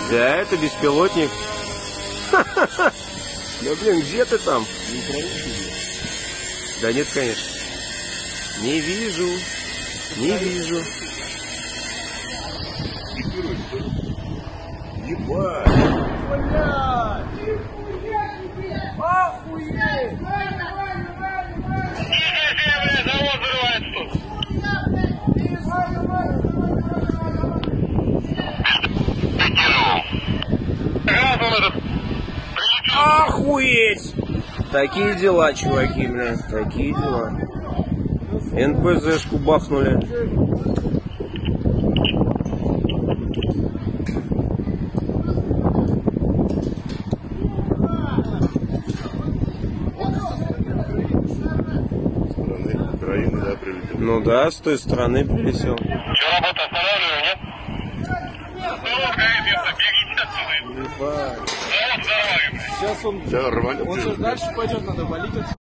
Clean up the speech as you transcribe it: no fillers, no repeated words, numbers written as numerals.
Да, это беспилотник. Да блин, где ты там? Да нет, конечно. Не вижу. Не вижу. Ебать! Охуеть! Завод взрывается тут. Газ он этот прилетел. Охуеть! Такие дела, чуваки, бля. Такие дела. НПЗшку бахнули. Украины, да, прилетел? Ну да, с той стороны прилетел. Что, работу останавливаю, нет? Завод горит, если бегите отсюда. Ебать. Завод взорвали, блядь. Сейчас он Сейчас рванет. сейчас дальше пойдет, надо валить отсюда.